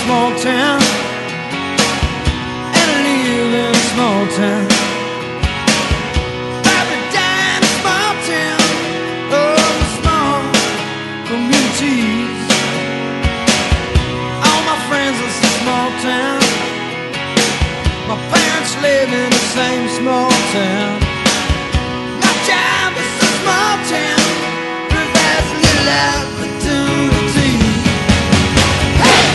small town, and I live in a small town. Probably die in a small town. Oh, small communities. All my friends are from small town. My parents live in the same small town. My job is a small town. Provides little opportunity. Hey!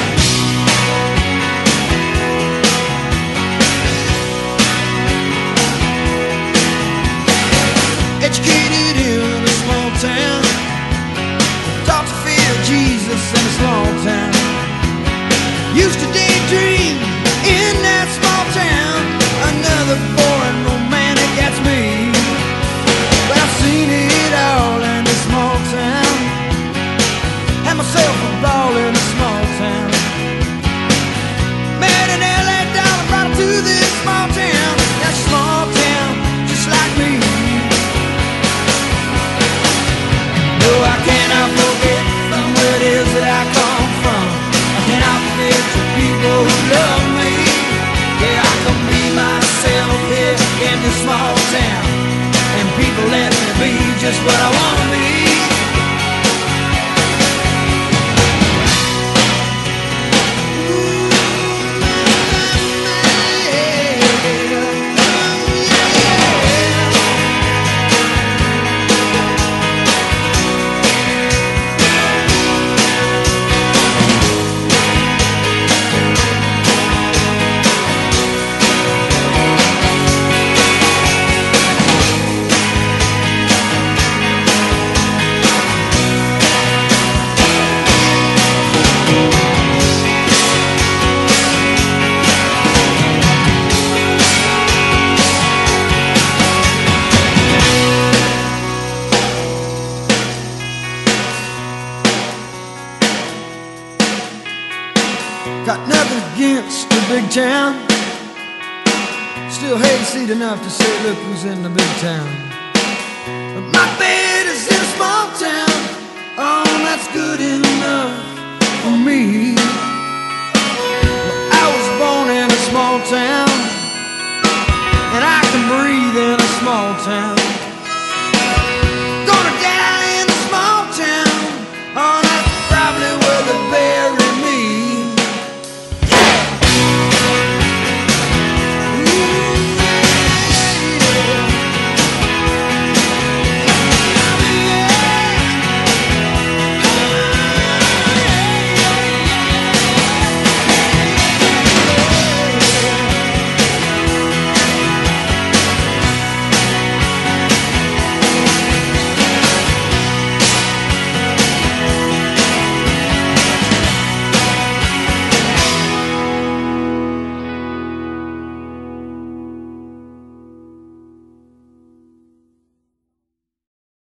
Educated in a small town. Taught to fear Jesus in a small town. Used to daydream in that small town. Another boring romantic, that's me. But I've seen it all in a small town. Had myself a ball in a small town. Met an LA dollar, brought her to this small town. That small town, just like me. No, I cannot forget from where it is that I come from. I cannot forget the people who love me. Yeah, I can be myself here in this small town, and people let me be just what I want to be. Got nothing against the big town. Still hazy enough to say, look who's in the big town. But my bed is in a small town. Oh, that's good